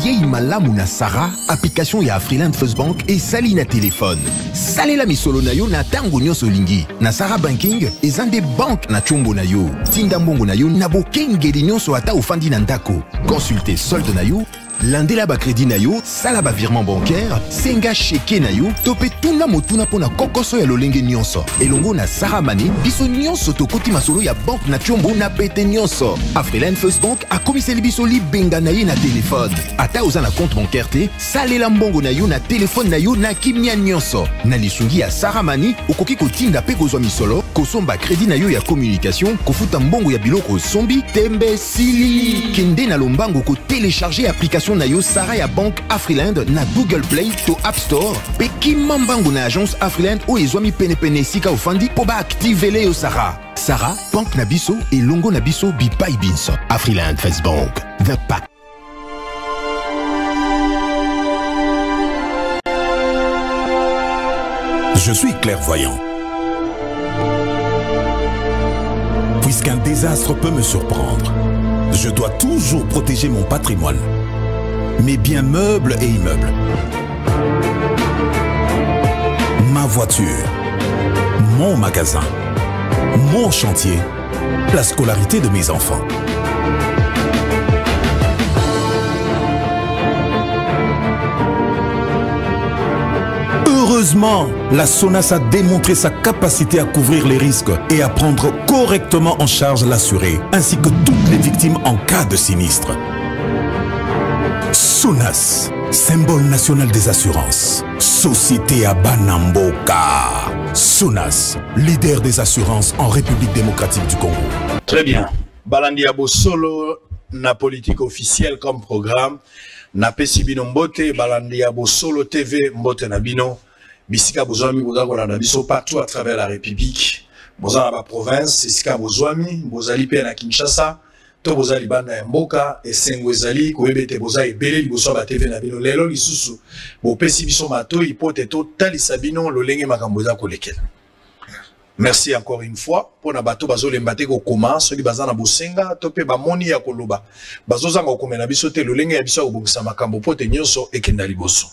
Yei malamu na Sarah, application ya Afriland First Bank et sali na téléphone. Salela misolo na yo na tango nyonso lingi. Na Sarah Banking, ezande bank na chombo na yo. Tinda mbongo na yo na bokengeli nyonso ata ofandi na ndako. Consultez solde na yo, landela ba crédit na yo, sala ba virement bancaire, senga cheke na yo, tope tuna motuna pona kokoso ya lolenge nyonso. Elongo na Sarah Money, biso nyonso tokoti masolo ya bank na chombo na pete nyonso. Afriland First Bank a komiseli biso li benga na ye na téléphone. Ata oza na compte bancaire te, salela mbongo na yo na téléphone na yo na kimia nyonso. Na lisungi ya Sarah Money, okoki kotinda pe kozwa misolo, kosomba crédit na yo ya communication, kofuta mbongo ya biloko sombi, tembe sili. Kende na lombango ko télécharger application na yo Sarah ya Bank Afriland na Google Play to App Store. Pe kimambango na agence Afriland o ezwami pene sika ofandi po ba activele yo Sarah. Sarah, Bank na biso et longo na biso bipai binso. Afriland First Bank, the pack. Je suis clairvoyant. Puisqu'un désastre peut me surprendre, je dois toujours protéger mon patrimoine, mes biens meubles et immeubles, ma voiture, mon magasin, mon chantier, la scolarité de mes enfants. Heureusement, la SONAS a démontré sa capacité à couvrir les risques et à prendre correctement en charge l'assuré, ainsi que toutes les victimes en cas de sinistre. SONAS, symbole national des assurances. Société à Banamboka. SONAS, leader des assurances en République démocratique du Congo. Très bien. Balandi Abo Solo, na politique officielle comme programme. Na pesibino mbote, Balandi Abo Solo TV, mbote nabino. Bisika Bozwami, Bozakona Nabiso partout à travers la République. Bozana la province, Sika Bozwami, Bozali Pe na Kinshasa. To bozali banda ya mboka esengo ezali koyebete bozali beleli boso ba TV na bino lelo lisusu bo pesi biso mato ipote to talisa bino lolenge makambo za kolekela. Merci encore une fois pour na bato bazolemba te ko koma soki bazana bosenga to pe ba moni ya koloba bazozanga komena biso te lolenge ya biso kobongisa makambo pote nyonso ekenda liboso.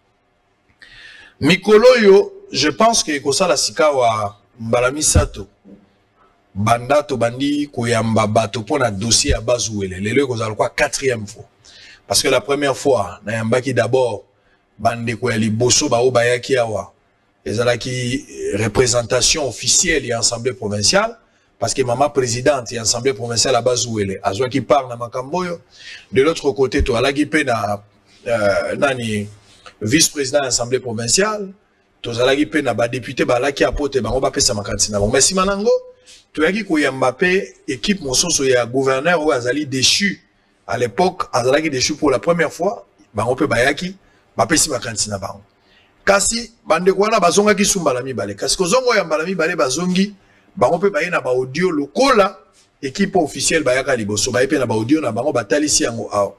Mikolo yo, je pense que ekosala sika wa mbala misato banda to bandi koyamba bato pona dossier à Bazouele. Le kozala quoi 4e fois. Parce que la première fois, na yambaki d'abord bande ko yali boso ba o bayaki awa. Ezala ki représentation officielle et assemblée provinciale parce que maman présidente et assemblée provinciale à Bazouele. Azwa qui parle na makamboyo. De l'autre côté to alaki pe na nani vice-président de l'assemblée provinciale. To alaki pe na ba député ba laki apote ba ba pesa makanti na. Merci manango. Tu as dit que Mbappé, équipe Monsoso et gouverneur ou Azali déchu à l'époque, Azali déchu pour la première fois, on peut bayaki, Mbappé si makantina ba. Kasi bande kwana bazonga ki sumbalami balé. Kasi ko zongo ya mbalami balé bazongi, on peut bayer na ba audio lokola équipe officielle bayaka liboso, bayer pe na ba audio na bango batalisi yango aw.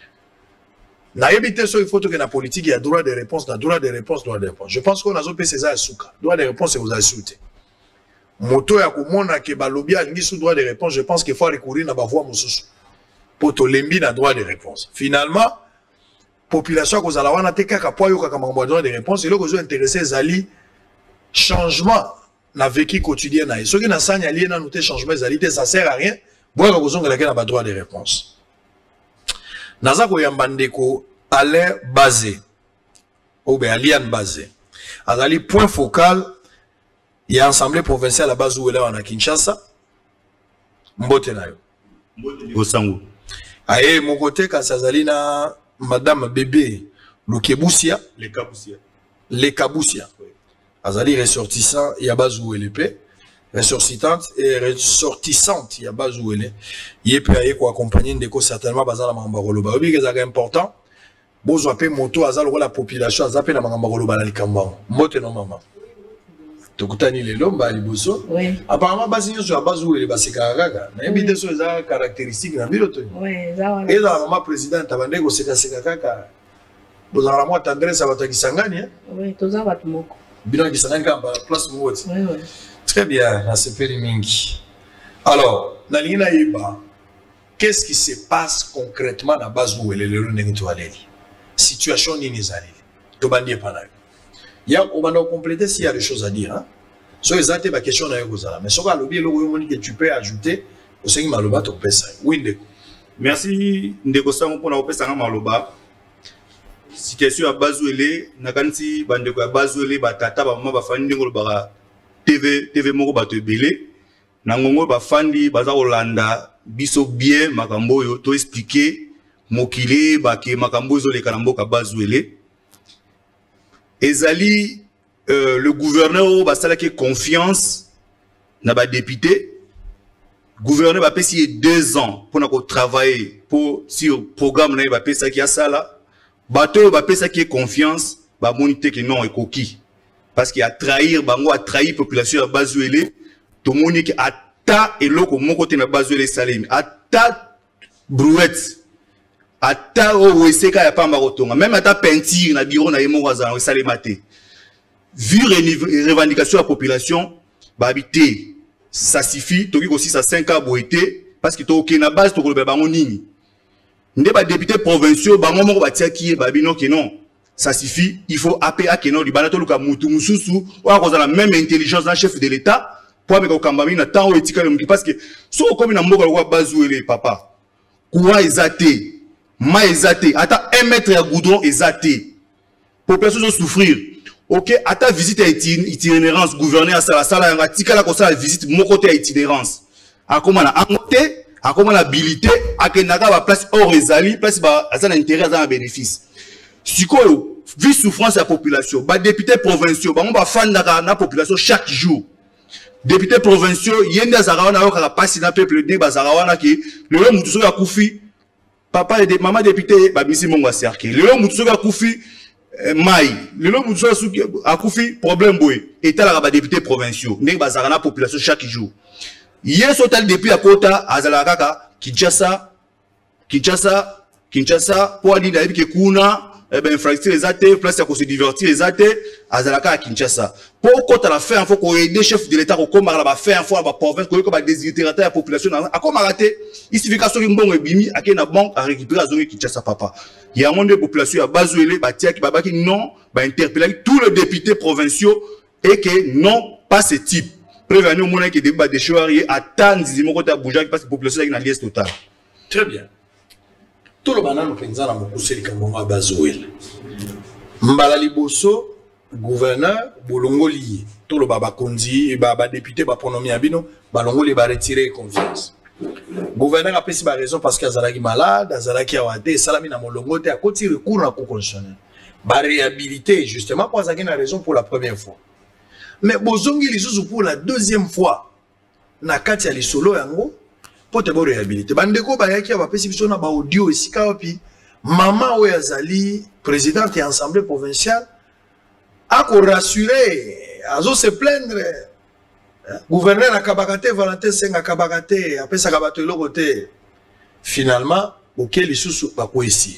Na yebite so il faut que na politique il y a droit de réponse, na droit de réponse, droit de réponse. Je pense qu'on a zo pesa ya suka. Droit de réponse vous a sauté. Moto ya komona ke balobia ngi sous droit de réponse, je pense qu'il faut recourir na ba voix mosusu. Poto lembi na droit de réponse. Finalement, population ko zala wana te kaka po yo kaka mambo droit de réponse, il ko zo intéressé zali changement na vécu quotidien na. Ce qui na sanya lié na noté changement zali te ça sert à rien. Boya ko zo ngala ke na ba droit de réponse. Naza ko yambande ko Alain Bazé. Ou be Alian Bazé. Azali point focal. Il y a assemblée provinciale à Bazouele en Kinshasa. Mbote na yo. Osango. Aye mon côté quand Sazalina madame bébé Lukebusia, les Kabusia. Azali ressortissant il y a Bazouele pe, ressortissante et ressortissante il y a Bazouele. Il peut aller ko accompagner ndeko certainement bazala mambaro ba. Obi que important. Bozo pe moto azalo la population azape na mambaro ba la likamba. Mbote no mama. Tokutani le lomba liboso. Oui. Apparemment basinyo sur Bazouele basekaka. Na yebite so za caractéristique na biloto. Oui, za wana. Eza maman présidente abande ko seka kaka. Bozala mo tendresse abatakisangani hein? Oui, toza batu moko. Bino kisangani ka place mwote. Oui, oui. Très bien, na sepeli mingi. Alors, na lingina yeba qu'est-ce qui se passe concrètement dans la base où elle est le situation ni nizali. To bandie panayo. Ya on va compléter s'il y a des choses à dire hein. So exacté ma question na yozala. Mais soka lobi lo yomoni que tu peux ajouter au sein maloba to pesa. Oui ndeko. Merci ndeko sango pona opesa nga maloba. Situation à Bazouele, nakanti bandeko ya Bazouele batata ba mama bafandi ngolo ba TV moko bato ebele. Nangongo bafandi baza Olanda biso bien makambo yo to expliquer mokile ba ke makambo zo le kanamboka Bazouele. Ezali le gouverneur ba sala ki confiance na ba député. Gouverneur va payer 2 ans pour travailler pour sur programme na ba pesa ki asala. Bateau va payer ça qui est confiance, va moniter que non est coquille. Parce qu'il a trahi, bango a trahi la population à Bazouele, tout le monde qui a ta et l'autre mon côté na Bazouele Salim, a ta brouette, a ta oueseka ya pas marotonga, même à ta peinture na bureau na yemo wazan salimate. Vu les revendications de la population, bah habiter, ça suffit, tu aussi ça 5 ans boité, parce que tu as na base tu le bango nini. N'est pas député provinciaux, bah moi va dire qui est babino que non, ça suffit. Il faut APA que non, du banato le kamutu mususu, ou à cause de la même intelligence d'un chef de l'État, pour avec au kambami na temps où éthique parce que so comme na mboka wa Bazouele papa, quoi exaté, ma exaté, ata 1 mètre à goudron exaté, population souffrir. Ok, ata visite à itinérance, gouverneur à la salle, à tika la cosa visite mon côté à itinérance. À comment na angoté. A comment l'habilité à que naga va place hors ezali place ba ça l'intérêt dans un bénéfice. Sikoyo vie souffrance de la population. Ba député provinciaux ba on va fan na population chaque jour. Député provinciaux yenda zarawana yo ka passer na peuple de ba zarawana ki le mutu so ya kufi papa et maman député ba bisi mongo cercle. Le mutu so ya kufi mai le mutu so ya kufi problème boy état la ba député provinciaux ndenge ba zarana population chaque jour. Hier total depuis à Kota Azalakaka Kinshasa pour aller dans que kuna infrastructure les athées place à se divertir les athées Azalaka Kinshasa pour Kota la faire il faut qu'on aide chef de l'État comme la faire une fois la province qu'on va déshydrer la population à comme rater il suffit qu'à ce qu'il bon bimi à quelle banque à récupérer à zone Kinshasa papa il y a un monde de population à Bazouele Batia qui baba qui non va interpeller tous les députés provinciaux et que non pas ce type. Prévenir au monde qui débat des chouariers à tant de côté à Bouja qui passe la population avec une liesse totale. Très bien. Tout le banane au Penza na mokuse likambo à Bazouele. Mbala liboso gouverneur bolongoli tout le baba kondi baba député ba pronomi abino balongoli ba retirer confiance. Gouverneur a pris sa raison parce que azalaki malade, azalaki awade salami na molongo te a koti recours na cour constitutionnelle. Ba réhabiliter justement pour azaki na raison pour la première fois. Mais bozongi lisusu pour la 2e fois na kati ya lisolo yango pour te réhabiliter. Bandeko bayaki ba pesi biso na ba audio esika wapi maman oyo azali présidente ya assemblée provinciale a ko rassurer azo se plaindre gouverneur na kabakate Valentin Senga kabakate apesa kabato eloko te finalement oke lisusu ba ko essayer.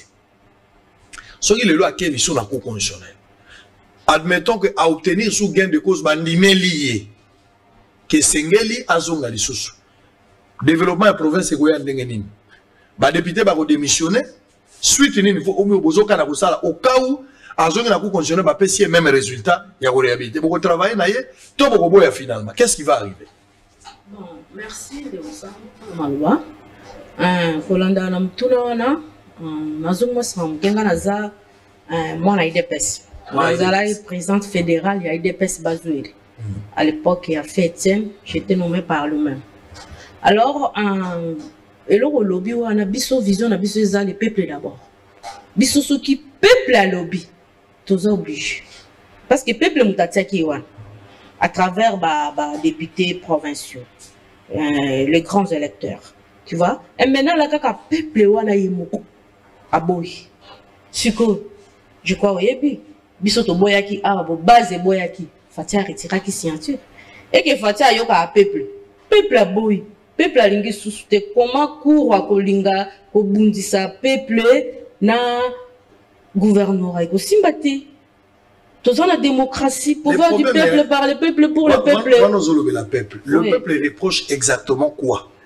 Soki lelo akeli biso na cour constitutionnelle. Admettons que à obtenir sous gain de cause bandimé lié que Sengeli azonga lisusu développement de province goya ndengenini ba député ba ko démissionner suite nini faut omi obozoka na kusala au cas où azonga na ko constitutionnel ba pesi même résultat ya ko réhabiliter boko travailler na ye to boko boya finalement qu'est-ce qui va arriver? Bon, merci de ça malwa Kolanda na mtuna wana nazonga sam kenga naza mwana IDPS. Azala est présidente fédérale, il y a IDPS Bazouele. À l'époque, il y a fait Etienne, j'étais nommé par lui-même. Alors, et le lobby, on a biso vision, on a biso les peuples d'abord. Biso ceux qui peuple à lobby, tous obligés. Parce que peuple mutatsaki à travers les députés provinciaux, les grands électeurs, tu vois. Et maintenant, la kaka peuple wana yemoko aboy. Siko, je crois oui. Bisoto boyaki abo base boyaki Fatia retira qui signature et que Fatia yoka a peuple a boy peuple a lingi sous-te comment cour à kolinga ko bundisa peuple na gouvernorat ko simbati tous la démocratie pouvoir du peuple par le peuple pour le peuple. Le peuple reproche exactement quoi?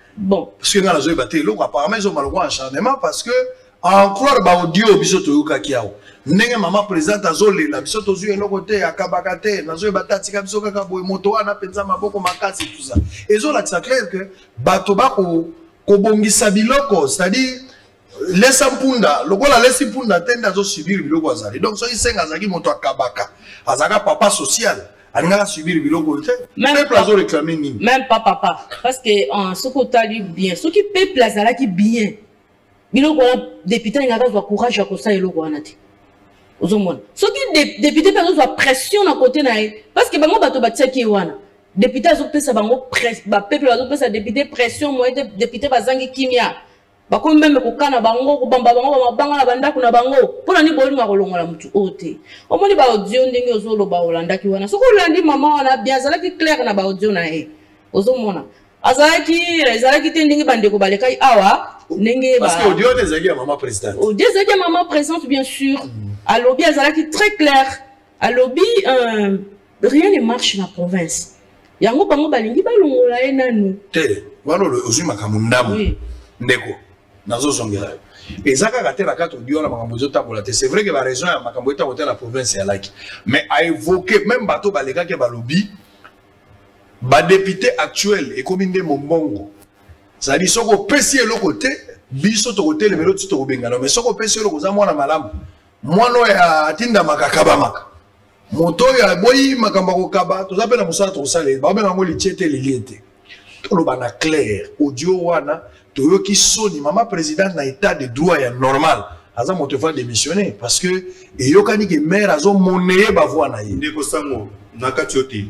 Bon. Parce que dans la zone battée, apparemment ils ont mal au acharnement parce que en croire ba audio bisoto yuka kiao. Nenge maman présente azole la bisoto zu elo côté akabakate na zo batati ka bisoka ka boy moto wana penza maboko makasi tout ça. Et zo là c'est clair que bato ba ko bongisa biloko, c'est-à-dire laisse mpunda, lokola laisse mpunda tenda zo subir biloko azali. Donc so isenga zaki moto akabaka. Azaka papa social. Alingaka subir biloko te. Même plazo réclamer nini. Même pas papa parce que ce que tu bien, ce qui peut plaza là qui bien. Biloko député ngaka zo courage à kosa eloko wana te. Ozomona. Ce qui député peut avoir pression à côté na parce que bango bato batsaki wana. Député azo pesa bango presse ba peuple azo pesa député pression moi député bazangi kimia. Bako même kokana bango ko bamba bango mabanga na banda kuna bango. Pona ni boli makolongola mutu ote. Omoni ba audio ndenge ozolo ba olandaki wana. Soko olandi mama wana bien zalaki clair na ba audio na e. Ozomona. Azalaki te ndenge bandeko balekai awa ndenge ba. Parce que audio des ya maman présidente. Audio des maman présidente bien sûr. À lobby azalaki très clair. À lobby rien ne marche na province. Yango bango balingi balongola e nanu. Te, wano le ozima kamundamu. Oui. Ndeko. Nazo zongela. Et ça ka katela kato dio na makambo zotambola te. C'est vrai que la région ya makambo eta côté la province ya laki. Mais a évoqué même bateau baleka ke balobi ba député actuel et comme inde mombongo. Ça dit soko pesi le côté biso to côté le melo to ko bengana mais soko pesi le ko za mwana malamu. Mwana ya tinda makakaba maka. Moto ya boyi makamba ko kaba to zapela musala to sale ba benga ngoli chete liliete. To lo bana clair audio wana to qui soni maman présidente na état de droit ya normal aza moto fa démissionner parce que et yokani ke maire azo monnaie ba voix na ye ndeko sango nakatioti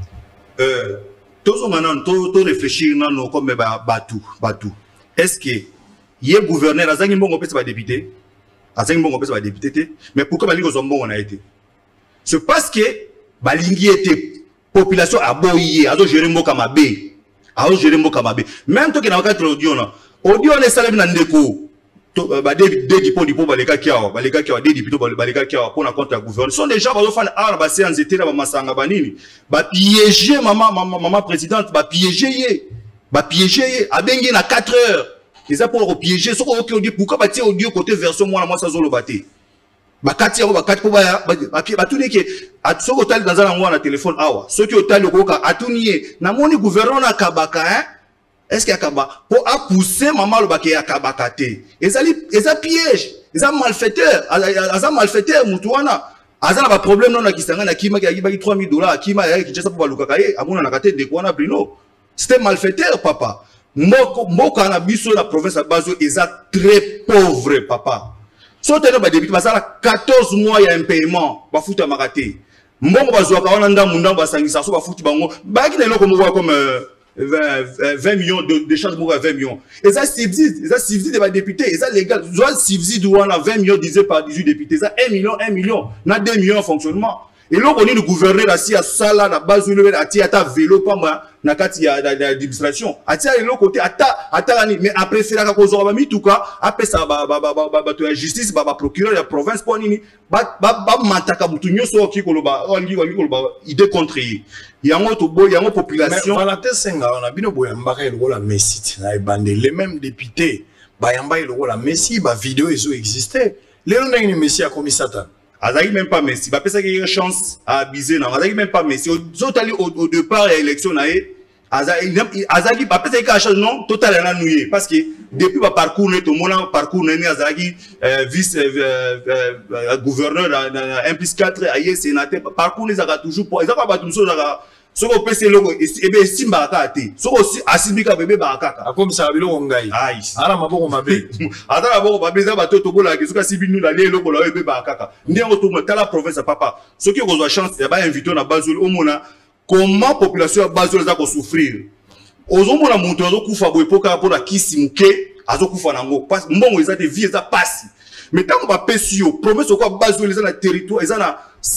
tozo manan to réfléchir nano comme batu est-ce que yé gouverneur azangi mbongo pesa ba député azangi mbongo pesa ba député mais pourquoi balingo zo mbongo na été c'est parce que balingi était population aboyé azo gérer mboka mabe. Alors je rembo kamabe même toi qui n'a pas audio na audio ne sala bina ndeko to ba de pont di po baleka kiawa de dipito baleka kiawa pour na compte ya gouverneur sont déjà ba fan na ba séance été na ba masanga banini ba piéger maman présidente ba piéger abengi na 4 heures ils a pour piéger so ko dit pourquoi ba tie audio côté version moi ça zo lo baté bakati yako bakati po batuni ke atso ko tali dans un téléphone awa ceux qui otali koka atuniye na moni gouverneur na kabaka hein est-ce qu'il akaba pour a pousser maman lo baké akabaka te eza piège eza malfaiteur mutu wana azana ba problème non na kisanga na kima ki baki $3000 kima ya ki jesa po balukaka ye amona na kate de kwana Bruno c'était malfaiteur papa mboko na biso la province ya Bazo eza très pauvre papa. So teno ba député basala 14 mois ya impayement ba futa makate mbongo bazwaka wana ndambu ndambu basangisa so ba futi bango baki na eloko moko comme 20 millions de charges pour 20 millions et ça subside de ba député et ça légal soit subside ou on a 20 millions disé par 18 députés ça 1 million na 2 millions en fonctionnement et là on est le gouverneur assis à sala na base le ata vélo pamba na kati ya administration atia le côté ata mais après c'est là ko zo ba mituka après ça ba to ya justice ba procureur ya province pour nini ba mataka mutu nyoso ki ko loba idée contre yango to boy yango population mais Valentin Senga on a bino boya mbaka le la Messi na bande les mêmes députés ba yamba le la Messi ba vidéo ils existé les on a une Messi a commis Satan. Azaki même pas Messi, bah peut-être qu'il y a une chance à abuser non. Azaki même pas Messi. Au départ de l'élection naé, Azaki bah peut-être qu'il y a chance non total à nouiller parce que depuis le parcours net au moment parcours né Azaki vice gouverneur 1+4 ailleurs sénateur parcours les a toujours pour ils a pas tout ça so ko pese logo ebe simba ka ate so ko asibika bebe ba kaka akomi sa bilo ngai ai ala maboko mabe ata maboko mabe za bato to bola ke so ka sibinu na le logo la ebe ba kaka ndengo to tala province papa so ki ko zo chance ya ba inviter na Bazul omona comment population ya Bazul za ko souffrir ozomona muntu azo kufa boy poka pour la kisi muke azo kufa nango parce mbongo eza de vie eza passe mais tant qu'on va pesi yo province ko Bazul eza na territoire eza na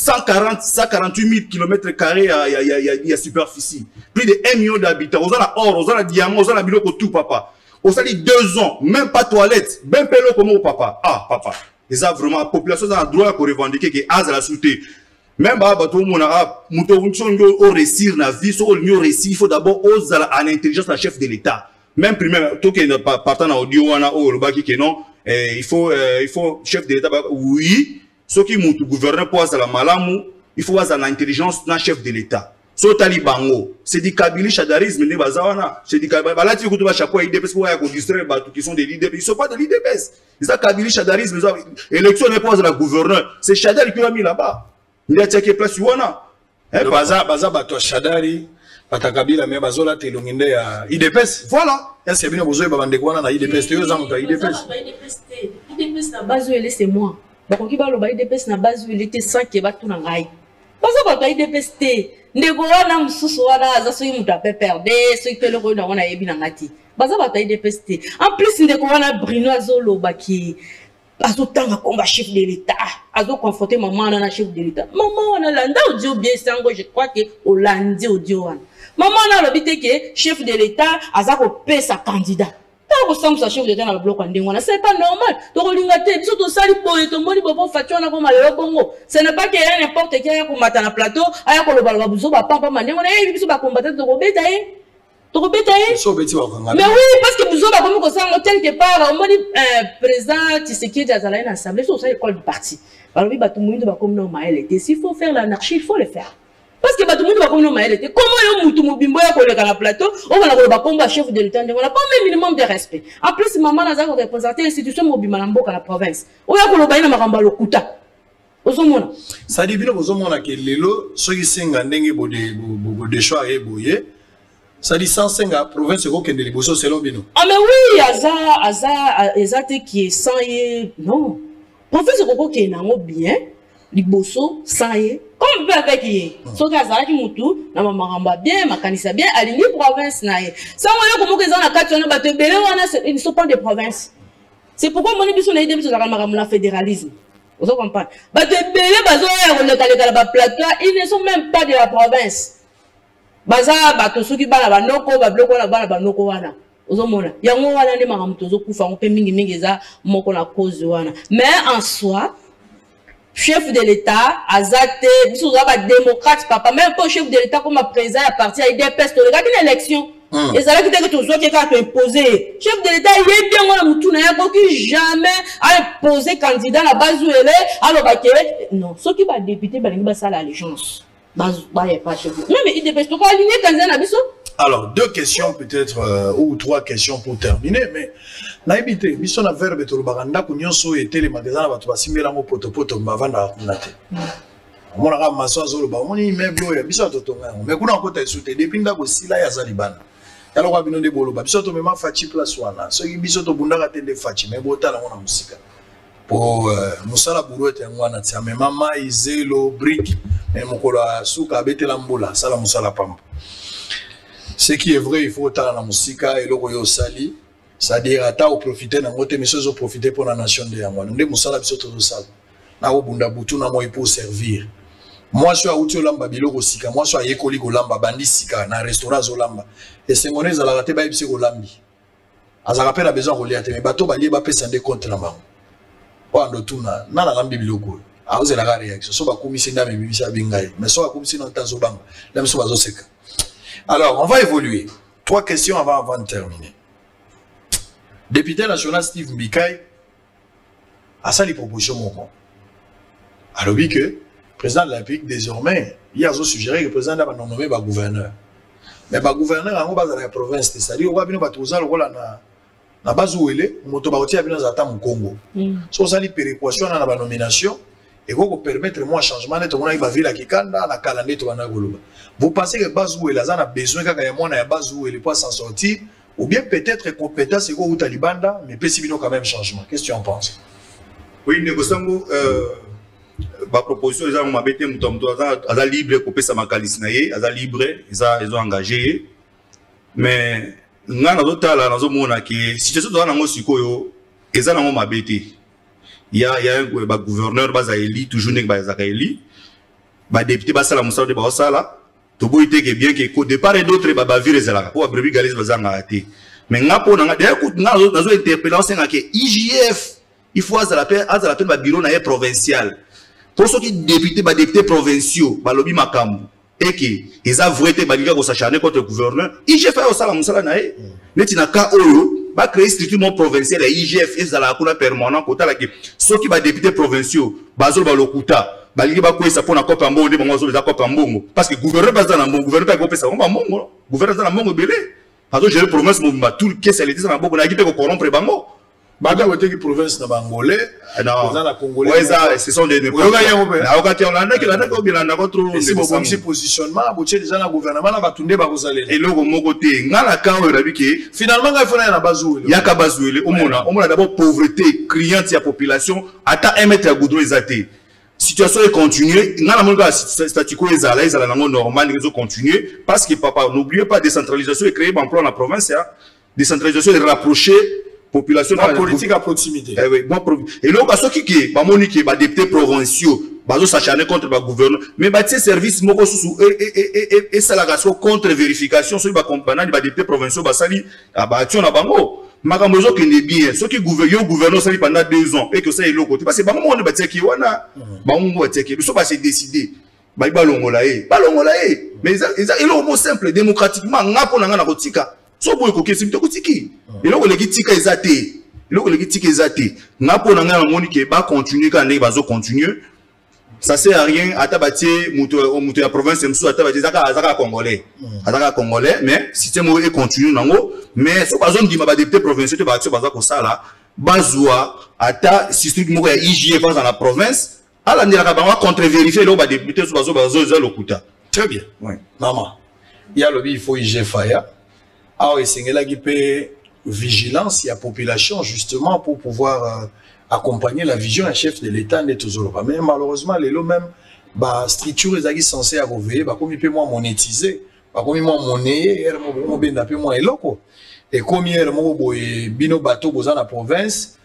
148 km² il y a superficie. Plus de 1 million d'habitants. On a or, on a diamant, on a biloko tout papa. On a dit 2 ans, même pas toilette, même pas l'eau comme au papa. Ah papa. Et ça vraiment, la population a le droit de revendiquer que az la souté. Même bah tout le monde a réussir la vie, sur le réussir, il faut d'abord oser à l'intelligence la chef de l'État. même primaire tout qui partant en audio wana au lobaki que non il faut chef de l'État oui ce qui monte gouverneur pour ça la malamu il faut avoir l'intelligence d'un chef de l'État. So talibango, c'est du kabili chadarisme ne bazawana, c'est du kabili. Là tu écoutes chaque fois IDPS pour y distraire qui sont des leaders, ils sont pas de l'IDPS. Ils ont kabili chadarisme, élection n'est pas de la gouverneur, c'est Chadari qui l'a mis là-bas. Il a checké place wana. Baza bato Chadari, patakabila mais bazola telonginde ya IDPS. Voilà. C'est bien besoin babande kwana na IDPS, tu as monté IDPS. IDPS na base où c'est moi. Bakoki ba lo ba IDPS na base où il était 100 ke ba tout na ngai. Baza bato IDPS te. Ndeko wana mususu wana aza soki mutu ape perde soki pe loko na wana yebi na ngati baza bato IDPS te en plus ndeko wana Bruno azoloba ki azotanga komba chef de l'État azo confronter maman na chef de l'État maman wana landa audio bien sango je crois que olandi audio wana maman wana lobi te ke chef de l'État aza ko pesa candidat tant que ça chef de l'État na le bloc ndengwana c'est pas normal to kolinga te biso to sali boye to moni bobo fatwa na ko malelo bongo ce n'est pas que n'importe qui a ko mata na plateau aya ko loba loba buzo ba papa mandengwana biso ba combattre to ko beta mais oui parce que buzo ba komi ko sango quelque part on moni président Tshisekedi azala une assemblée sur ça école du parti balobi ba tout mundo ba komi no maele te s'il faut faire l'anarchie il faut le faire. Parce que tout le monde va comme comment il y a un moutou à la plateau, on va le combat chef de l'État, on n'a pas un minimum de respect. En plus, maman a représenté l'institution Mobimalambo à la province. On a le bain à Marambalo Kuta. Ça dit bien aux hommes que les lots, ceux qui sont en dengue de choix et bouillé, ça dit 105 à province qui est les bossos selon Bino. Ah, mais oui, Aza qui est sans non. Province qui est bien, les bossos sans comme avec qui so kazala ki mutu na mamaramba bien makanisa bien aligné province na ye ça moi comme que ça na kati na bato belé wana ils ne sont pas des provinces c'est pourquoi mon biso na idée biso za makamula fédéralisme vous comprenez bato belé bazo ya koleka ba plateau ils ne sont même pas de la province baza bato soki bana banoko ba bloko na bana banoko wana ozomona yango wana ne makamuto zo kufa ngo pe mingi eza moko na cause wana mais en soi chef de l'État, Azate, nous sommes démocrates, papa, même pas chef de l'État comme président à partir de l'IDPS, regardez l'élection. Et ça veut dire que tout ce qui est imposé. Chef de l'État, il est bien, on a jamais à imposer candidat à la base où elle est, alors non, ce qui va député, ça l'allégeance. Pas chef de l'État. Mais IDPS, tu peux aligner candidat à Bisso? Alors, deux questions peut-être, ou trois questions pour terminer, mais naibité, biso na verbe to baganda kunyonso etele magazana batu basimela mo poto mbavanda kunate. Mona ka maso zolo ba moni immeuble ya biso to tonga. Mais kuna kota isute depuis ndako sila ya zalibana. Yalo kwa bino de bolo ba biso to mema fachi place wana. So biso to bundaka tende fachi mais botala mona musika. Po musala buruete ngwana tsa mema mai zelo brick mais mokolo suka betela mbola sala musala pamba. Ce qui est vrai, il faut autant la musique et le royaume sali. C'est-à-dire, à ta profiter d'un côté, mais ceux profiter pour la nation de Yangwan. Nous sommes là, nous sommes là. Na obunda butu na moi pour servir. Moi, je suis à Outio Lamba Biloko Sika. Moi, je suis à Yekoli Golamba, Bandi Sika, na restaurant Zolamba. Et c'est mon aise à la raté, bah, il Golambi. À ça rappelle, a besoin de relier. Mais bateau, bah, il va payer des comptes là-bas. Pendant tout, na la Lambi Biloko. Ah, vous avez la réaction. So, bah, comme si n'a même mis à Bingaï. Mais so, comme si n'a pas Zobanga. Là, so, bah, Zoseka. Alors, on va évoluer. Trois questions avant de terminer. Député national Steve Mbikai a ça les propositions mon compte. Alors que le président de la République désormais, il a suggéré que le président va nommer un gouverneur. Mais le gouverneur en bas de la province, c'est-à-dire qu'on va venir battre na base où il est, moto ba otia bino zata mu Congo. So ça les péréquation na la nomination et qu'on permettre moi changement net on va ville à Kikanda na calendrier to na goloba. Vous pensez que base où il a besoin quand il y a moi na base où il pas s'en sortir ou bien peut-être compétent c'est quoi ou talibanda mais possiblement quand même changement. Qu'est-ce que tu en penses? Oui, négociango ba proposition ils ont mabete mutomto aza libre ko pesa makalisi na ye, aza libre, ils ont engagé mais nga na dotala nazo mona ke situation to na ngo sikoyo eza na ngo mabete. Il y a un gouverneur bazaeli toujours nek bazaeli ba député basala musala de ba osala to boite ke bien que au départ et d'autres ba vire ezala ko abrebi galise bazanga ate mais nga po nga de écoute nga nazo interpeller senga ke IGF il faut azala peine ba bureau na provincial pour ceux qui député provinciaux ba lobi makambu et que ils ont vrai baliga ko s'acharner contre le gouverneur IGF a osala musala nae neti na ka oyo ba créer structure provinciale ya IGF ezala kuna permanent kota la ke ceux qui ba députés provinciaux bazolo ba lokuta baliga ba ko esa pona kopa mbongo de bango zo za kopa mbongo parce que gouverneur bazana mbongo gouverneur pa ko pesa mbongo gouverneur za mbongo belé parce que j'ai promesse mo ba tout que ça les na mbongo na ki pe ko corrompre bango Baga wote ki province na bangolais, non, na congolais. Ouais ça, ce sont des n'importe quoi. Na okati on landa ki landa ko bilanda contre le si positionnement, boche déjà na gouvernement na batunde ba kozalela. Et loko moko te, ngala ka o rabi ke finalement nga fona na bazuele. Ya ka bazuele, on mona d'abord pauvreté criante ya population, ata 1 mètre ya goudron ezate. Situation est continuée, ngala monga statu quo ezala nango normal, ils ont continué parce que papa, n'oubliez pas décentralisation et créer emploi dans la province ya. Décentralisation et rapprocher population la politique à proximité. Eh oui, bon et là parce que ba monique ba députés provinciaux bazo s'acharner contre ba gouverneur mais ba ces services moko sous et ça la contre vérification sur ba compagnie ba députés provinciaux ba sali ba action na bango makambo zo kende bien ceux qui gouverneur sali pendant 2 ans et que ça est l'autre côté parce que ba mo ba tiaki wana ba mo ba tiaki biso ba se décider ba longola mais ils est le mot simple démocratiquement ngapo na kotika so boy ko kesi mito kutiki eloko leki tika ezate ngapo na ngana moni ke ba continuer quand ba zo continuer ça sert à rien ata batie muto ya province mso ata batie zaka congolais mais système est continue nango mais so bazo ndima ba député provinciaux te ba action baza ko sala bazwa ata système moko ya IGF dans la province ala ndira ka ba contre vérifier lo ba député so bazo lokuta très bien ouais maman il y a lobby il faut IGF ya. Alors, il y a une vigilance, il y a population justement pour pouvoir accompagner la vision d'un chef de l'État. Mais malheureusement, les lots même, structure est censée arriver, comme il peut moins monétiser, comme il moins monnaie, et comme il y a bino bateau dans la province,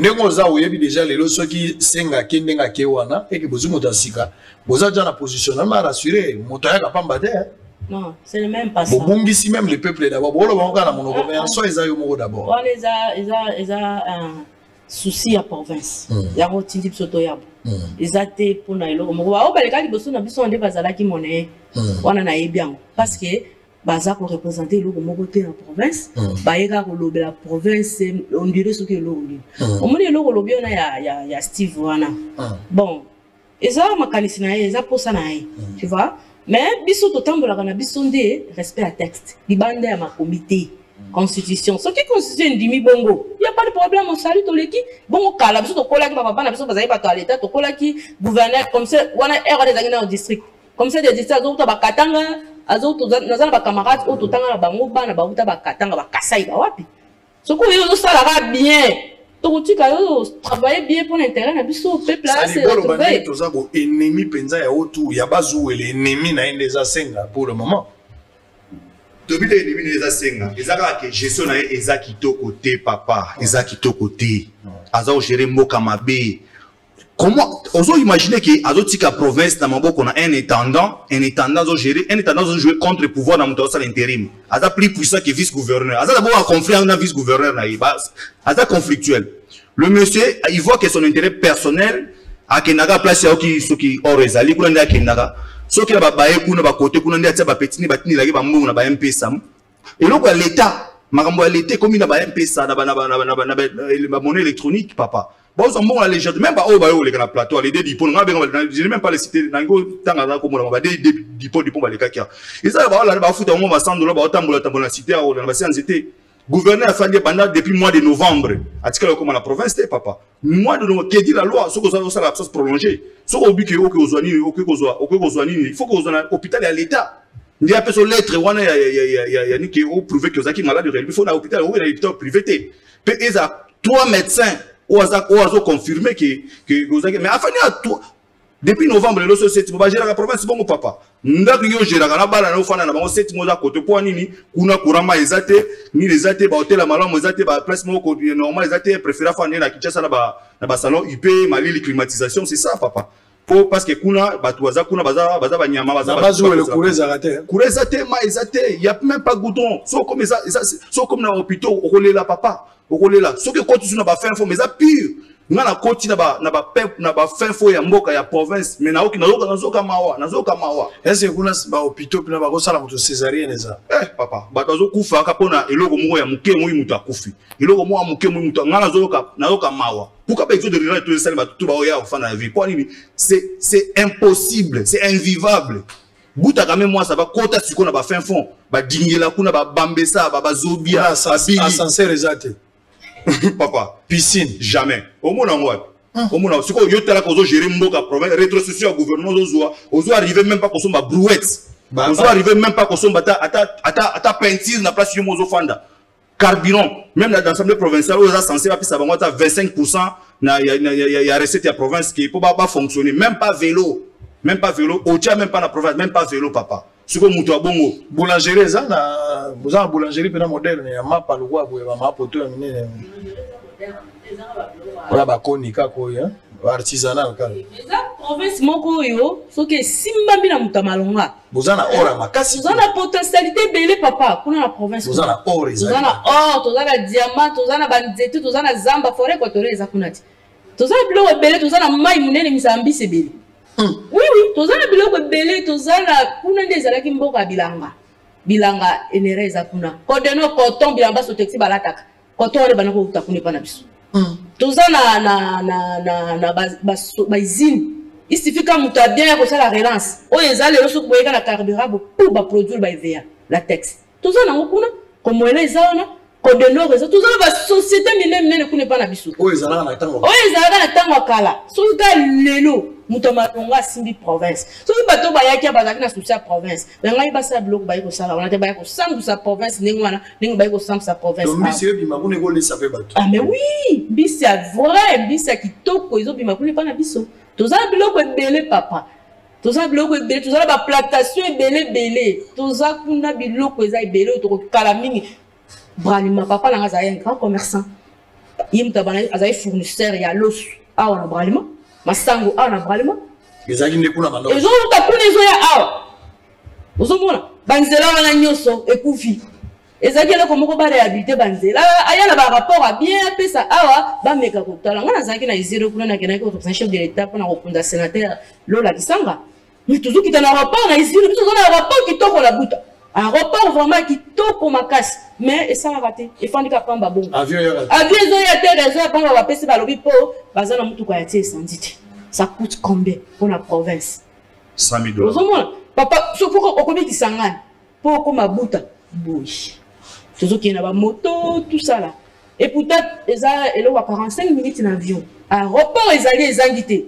déjà les lots ceux qui senga kendenga kewana et qui besoin de sika, vous avez déjà un positionnement rassuré, motoya kapamba de. Non, c'est le même pas ça. Ici même le peuple d'abord. Bon, on va d'abord. Ils ont un souci à province. Il y a un type de yabo. Ils ont été pour nous. On va les gars qui bossent dans le bazala qui monnaie. On en a bien parce que baza pour représenter le côté la province. Baïga pour la province, on dirait ce que l'on dit. Au moins le lobby on a y a Steve Wana. Bon, ils ont ma canisina, ils ont pour ça tu vois. Mais biso totambola kana biso nde respect à texte libande ya ma comité constitution ce qui constitution ndimi bongo il y a pas de problème on salue to leki bongo kala biso to kola ki papa na biso bazali bato à l'état to kola ki gouverneur comme ça wana erreur des angina au district comme ça des districts zo to bakatanga azo to nazala ba camarades o to tanga na bango bana ba uta bakatanga ba kasai ba wapi ce ko yo ça va bien. Donc, tu travailles bien pour l'intérêt de biso peuple là. C'est le ennemi penza ya autour ya bazu les ennemis na indeza senga pour le moment. Depuis les ennemis les senga, ezaka que gestion na ezaki to côté papa, ezaki to côté. Aza gérer mboka mabe. Comment ozo imaginer que azotika province na maboko na un intendant zo gérer, un intendant zo jouer contre le pouvoir na muto sa l'intérim. Aza plus puissant que vice-gouverneur. Aza d'abord un conflit avec un vice-gouverneur na ibas. Aza conflictuel. Le monsieur, il voit que son intérêt personnel a kenaga place ya qui ceux qui orezali kuna ndia kenaga. Ceux qui ba bae kuna ba côté kuna ndia tia ba petini batini la ba mbongo na ba MP sam. Et donc l'état, makambo l'état comme na ba MP sa na ba monnaie électronique papa. Bon, on a les gens, même pas au bayo les plateau, les deux dipôts, je n'ai même pas les citer, nango tanga comme on va des dipôts les caca. Et ça va foutre on va $100, ba tambola tambola cité au dans la séance était. Gouverneur a fait pendant depuis mois de novembre. Atikala comme la province papa. Mois de novembre qui dit la loi, ce que ça l'absence prolongée. Ce qu'on dit que il faut que vous hôpital à l'état. Il y a personne lettre il y a ni qui au prouvé que vous êtes malade il faut un hôpital ou un hôpital privé. Puis ils ont 3 médecins oiseau confirmé que vous avez mais afin à toi depuis novembre le société va gérer la province bon papa ndako yo gérer na bala na fana na bango 7 mois à côté pour nini kuna kurama ezate ni les ate ba hôtel malamu ezate ba place moko normal ezate préférer fana na Kinshasa na ba salon IP mali climatisation c'est ça papa parce que kuna batu waza kuna baza ba nyama baza le kurezate ma ezate il y a même pas goudron so comme ça so comme na hôpital okolela papa okolela ce que quand tu na ba faire info mais ça pire nga na koti na ba peuple na ba fin fo ya mboka ya province mais na nazoka mawa est-ce que kuna ba hôpitaux pina ba ko sala moto césarienne ça papa ba tozo kufa ka pona eloko moko ya muke moyi muta kufi eloko moko muke moyi muta nga nazoka mawa pourquoi ba exode rural to sala ba tout ba oya ofana la vie pour nini c'est impossible c'est invivable buta quand même moi ça va kota siko na ba fin fond ba dingela kuna ba bambesa ba zobia ça ascenseur exact. Papa, piscine, jamais. Au monde en moi. Au monde en quoi yo tala ko gérer mboka province rétrocession au gouvernement ozo arriver même pas ko somba brouette. Ozo arriver même pas ko somba ata peinture na place yo mozo fanda. Carburant, même dans l'Assemblée provinciale on est censé passer 25% na ya recette ya province qui peut pas fonctionner, même pas vélo, au tient même pas la province, même pas vélo papa. Ce que muto bongo boulangerie ça na bouza boulangerie pena moderne ya mapa lwa boye ba mapoto ya minene wala ba konika ko ya artisanal ka eza province moko yo soki simba mbina mutamalonga bouza na ora makasi bouza na potentialité belé papa kuna na province bouza na or eza bouza na or toza na diamant toza na banzete toza na zamba forêt équatoriale eza kuna ti toza na biloko belé toza na mai munene misambi se belé. Oui, toza na biloko belé toza na kuna nde ezalaki mboka bilanga enereza kuna kodeno coton bilamba so texi balataka coton wale banako utakune pa na biso toza na ba usine isifika muta bien ya kosala relance o ezale loso boyeka na carburant pour ba produire ba EVA latex toza na kuna comme ele ezana kodeno rezo toza na ba société minene kuna pa na biso o ezala na tango kala so ga lelo Mutamalonga simbi province. So il bateau bayaki abazaki na soucia province. Benga ibasa bloc bayiko sala. On a te bayiko sangu sa province ningwana ningo bayiko sangu sa province. Donc monsieur bimabune go le sape bateau. Ah mais oui, bisi a vrai, bisi a kitoko izo bimabune pa na biso. Toza biloko ebele papa. Toza biloko ebele, toza ba plantation ebele. Toza kuna biloko eza ebele to kala mingi. Bralima papa langa za un grand commerçant. Yimta bana azai fournisseur ya losu. Ah on a bralima. Masango a na bralima ezaki ndekuna mando ezo uta kuna ezo ya awa ozo mona banzela wana nyoso ekufi ezaki eloko moko ba réhabiliter banzela aya na ba rapport a bien pesa awa ba meka kotala ngana zaki na izero kuna na kenaki ko chef de l'état pour na kokunda sénateur Lola Kisanga mais toujours qui dans rapport na izero biso na rapport kitoko la buta un rapport vraiment kitoko makasi mais ça a raté et fandi ka pamba bon avion zo ya te raison pamba ba pesi ba lobi po bazana mutu kwa yatie sandite ça coûte combien pour la province $100,000 papa so pour okobi kisangani pour ko mabuta boy toujours qui na ba moto tout ça là et peut-être eza elo wa 45 minutes en avion un rapport ezali ezangité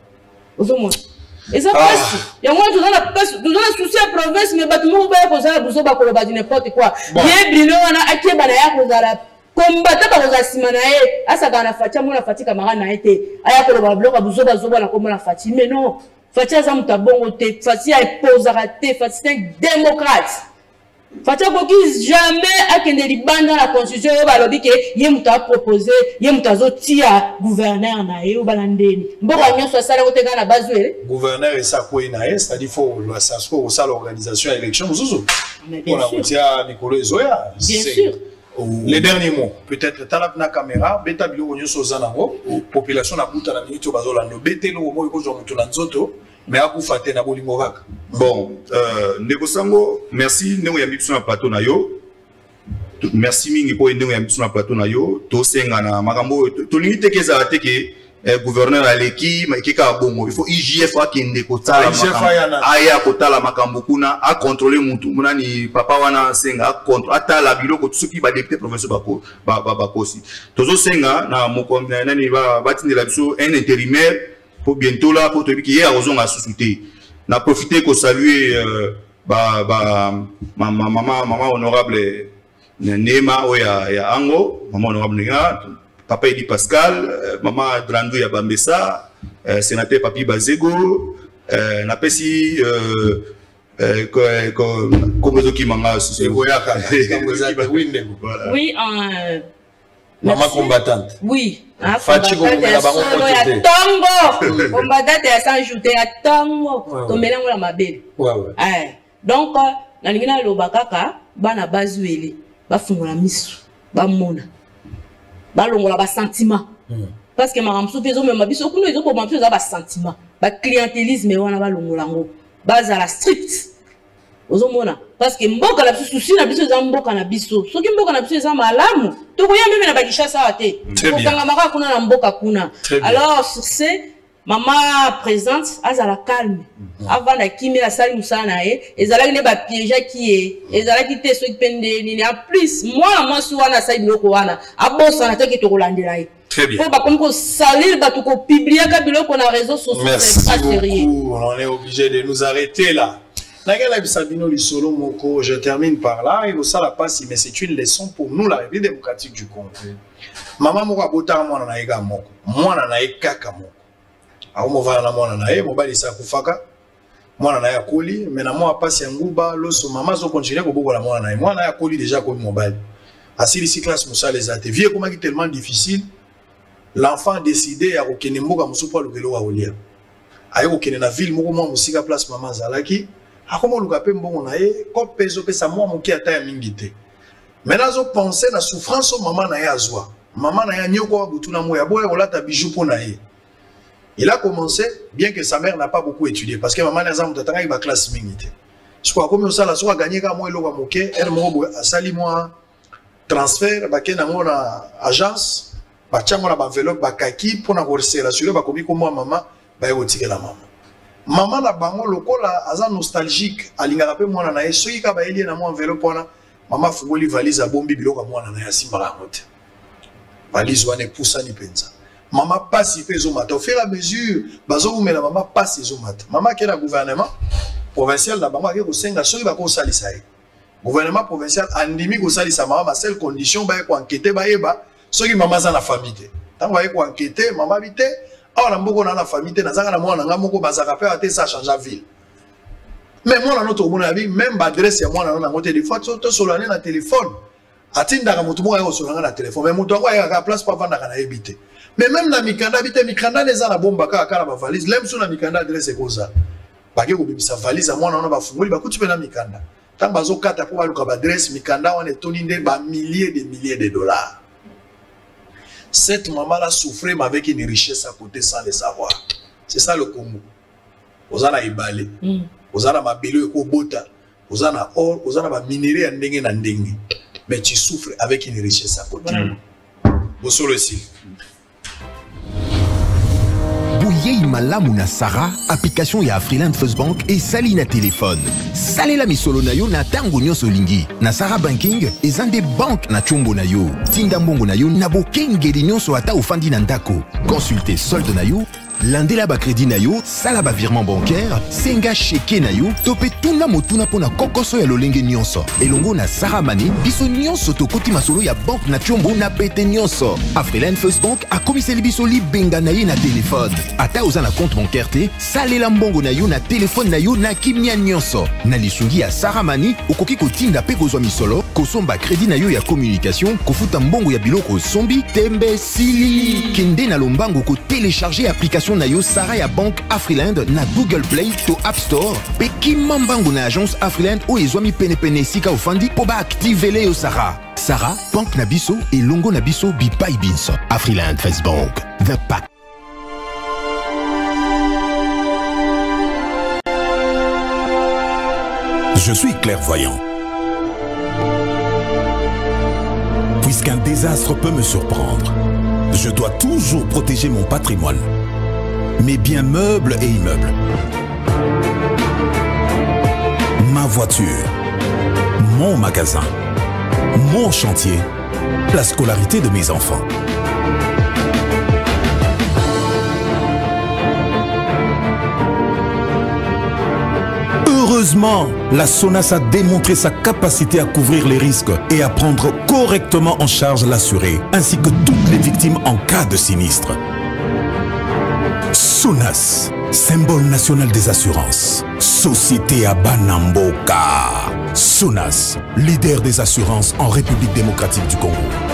ozomona eza passe ya moi tout dans souci à province mais batumo ba ko za buso ba ko ba n'importe quoi bien brilo wana akeba na ya ko za kombata ba ko za simana e asa kana fatia mona fatika mara na ete aya ko ba bloka buso ba zoba na ko mona fati mais non fatia za mutabongo te fatia epose raté fatia démocrate fatia ko ki jamais akende libanda la constitution yo ba lobi ke ye muta proposer ye mutazo tia gouverneur na ye balandeni mboka nyoso sala ko tenga na bazuele gouverneur esa ko ina est c'est-à-dire faut la sasko ça l'organisation élection zuzu on a tia Nicolas Ezoya bien sûr les derniers mots peut-être talap na caméra beta bilo nyoso zanango population na buta na minute bazolando betelo mo ko zo mutu na nzoto mais akufa te na bolingo vaka. Bon, Ndeko Sango, merci ndeko ya mbiso na plateau na yo. Merci mingi po ndeko ya mbiso na plateau na yo. To senga na makambo to limite ke za teke gouverneur aleki makika bongo. Il faut IGF akende ko tala makambo. Aya ko tala makambo kuna a contrôler mutu. Muna ni papa wana senga a contrôle atala biloko tsuki ba député provincial bako bakosi. Tozo senga na moko nani ba batindela biso un intérimaire pour bientôt là pour te dire qu'il y a raison à sous-souter. N'a profité pour saluer maman honorable Nema ya Ango, maman honorable Nenga, papa Edi Pascal, maman Drandou ya Bambessa, sénateur Papi Bazego, n'a pas si comme qui manga oui maman combattante. Oui. Fatigue combattante ya sans jouter ya tango to melango la mabele. Donc na lingina lo bakaka bana bazueli ba fungola misu ba mona ba longola ba sentiment parce que maramso peso même biso kuno ezo pour mabiso za ba sentiment ba clientélisme wana ba longolango baza la strict ozomona parce que mboka la biso souci na biso za mboka na biso soki mboka na biso za malamu to koya même na bakisha sawa te ko kanga maka kuna na mboka kuna alors sur ce maman présente azala calme avant da kimi la sali musana ezala ne ba piéger qui est ezala ki te so pende ni en plus moi so wana sa biloko wana abosa na te ki to kolandela très bien pour ba comme ko salir ba to ko publier ka biloko na réseaux sociaux c'est pas sérieux on est obligé de nous arrêter là. Je termine par là. Et ça la passe, mais c'est une leçon pour nous, la République démocratique du Congo. Maman moka bota moi na ega moko. Moi na eka kamo. Aho mo va na moi na e mo bali sa kufaka. Moi na ya koli, mais na moi passe nguba loso maman zo continuer ko bokola moi na e. Moi na ya koli déjà ko mobile. Asili si classe musa les até. Vie comment qui tellement difficile. L'enfant décidé à okene mboka musupa lokelo wa olia. Ayo okene na ville moko moi musika place maman zalaki. Comment le capé bon na e ko peso pe sa moi mon qui ata ya mingité maintenant zo penser na souffrance maman na ya azwa maman na ya nyoko butu na moya boya olata bijou pour na e il a commencé bien que sa mère n'a pas beaucoup étudié parce que maman na za mutata ba classe mingité je crois comme ça la so gagner ka moi eloko moke elle mo sali moi transfert ba ke na ngona agence ba chango na ba enveloppe ba kaki pour na corser la sur ba komi ko moi maman ba yotike la maman maman na bango lokola aza nostalgique alingaka pe mwana na ye soki ka baeli na mwa enveloppe wana mama fungoli valise abombi biloko mwana na ye asimbaka yango te valise wana epusani mpenza mama pasi mpe ezomata au fur et à mesure bazomela mama pasi ezomata mama ake na gouvernement provincial na bango ake kosenga soki bakosalisa ye gouvernement provincial andimi kosalisa mama ba seule condition baye koankete bayeba soki mama aza na famille te ntango baye koankete mama bi te awa na mboko na famille te nazanga na mwana nga moko bazaka pe ate ça change ville mais mwana notre mona abi même adresse ya mwana na ngote des fois to solane na téléphone atindaka mutu moko ya solanga na téléphone mais mutu ngwa ya place pa vanda kana ebité mais même na mikanda bité mikanda neza na bomba kaka na ba valise lem so na mikanda adresse koza bake ko bibisa valise mwana na ba fungoli bakuti pe na mikanda tant bazo kata po baluka ba adresse mikanda wana toni nde ba milliers de dollars. Cette maman-là souffrait mais avec une richesse à côté sans le savoir. C'est ça le Congo. Vous avez ibalé, vous avez ma belle bota, vous avez or, vous avez minéraux en dengue en dengue. Mais tu souffres avec une richesse à côté. Vous savez aussi. Bouyei malamu na Sarah, application ya Freeland First Bank et Salina téléphone. Salela misolo na yo na tango nyonso lingi. Na Sarah Banking, ezande bank na chombo na yo. Tinda mbongo na yo na bokengeli nyonso ata ofandi na ndako. Consultez solde na yo, landela ba crédit na yo, sala ba virement bancaire, senga cheke na yo, topé tuna motuna pona kokoso ya lolenge nyonso. Elongo na Sarah Mani, biso nyonso tokoti masolo ya bank na chombo na pete nyonso. A Freeland First Bank a komiseli biso li benga na ye na téléphone. Ata oza na compte bancaire te, salela mbongo na yo na téléphone na yo na kimia nyonso. Na lisungi ya Sarah Mani, okoki kotinda pe kozwa misolo, kosomba crédit na yo ya communication, kofuta mbongo ya biloko sombi, tembe sili. Kende na lombango ko télécharger application na yo Sarah ya Bank Afriland na Google Play to App Store. Pe kimambango na agence Afriland o ezwami pene sika ofandi po ba activer yo Sarah. Sarah, Bank na biso et longo na biso bipai binso. Afriland First Bank, the pack. Je suis clairvoyant. Puisqu'un désastre peut me surprendre, je dois toujours protéger mon patrimoine, mes biens meubles et immeubles, ma voiture, mon magasin, mon chantier, la scolarité de mes enfants. Heureusement, la SONAS a démontré sa capacité à couvrir les risques et à prendre correctement en charge l'assuré, ainsi que toutes les victimes en cas de sinistre. SONAS, symbole national des assurances. Société à Banamboka. SONAS, leader des assurances en République démocratique du Congo.